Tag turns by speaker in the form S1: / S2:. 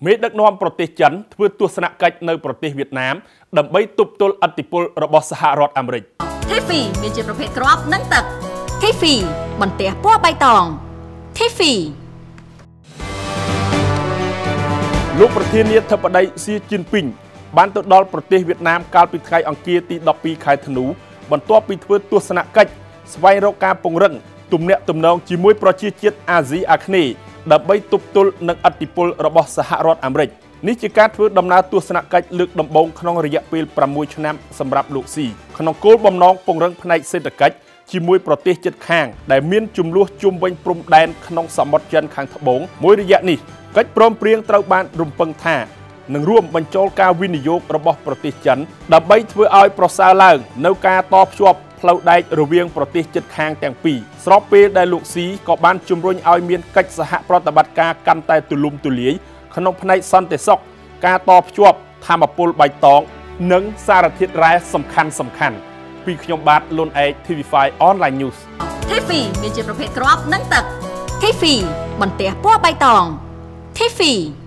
S1: មេដឹកនាំប្រទេសចិនធ្វើទស្សនកិច្ចនៅប្រទេសវៀតណាមដើម្បីទប់ទល់ឥទ្ធិពលរបស់សហរដ្ឋអាមេរិក
S2: Tiffy មានជាប្រភេទគ្រាប់និងទឹក Tiffy បន្ទះពណ៌បៃតង Tiffy
S1: លោកប្រធានាធិបតីស៊ីជីនពីងបានទៅដល់ប្រទេសវៀតណាមកាលពីថ្ងៃអង្គារទី12ខែធ្នូបន្ទាប់ពីធ្វើទស្សនកិច្ចស្វែងរកការពង្រឹងទំនាក់ទំនងជាមួយប្រជាជាតិអាស៊ីអាគ្នេយ៍ដើម្បីទប់ទល់នឹងឥទ្ធិពលរបស់សហរដ្ឋអាមេរិកនេះជាការធ្វើដំណើរទស្សនកិច្ចលើកដំបូងក្នុងរយៈពេល6ឆ្នាំសម្រាប់លោកស៊ីក្នុងគោលបំណងពង្រឹងផ្នែកសេដ្ឋកិច្ចជាមួយប្រទេសជិតខាងដែលមានចំនួនជុំវិញព្រំដែនក្នុងសមុទ្រចិនខាងត្បូងមួយរយៈនេះកិច្ចព្រមព្រៀងត្រូវបានរំពឹងថានឹងរួមបញ្ចូលការវិនិយោគរបស់ប្រទេសចិនដើម្បីធ្វើឲ្យប្រសើរឡើងនៅការតភ្ជាប់ផ្លូវដែករវាងប្រទេសជិតខាងទាំងពីរស្របពេលដែលលោកស៊ីក៏បានជំរុញឲ្យមានកិច្ចសហប្រតិបត្តិការកាន់តែទូលំទូលាយក្នុងផ្នែកសន្តិសុខការតភ្ជាប់ធម្មពលបៃតងនិងសារធាតុរ៉ែសំខាន់ពីខ្ញុំបាទលុនអេក TV5 Online News
S2: Tiffy មានជាប្រភេទគ្រាប់និងទឹក Tiffy បន្ទះពណ៌បៃតង Tiffy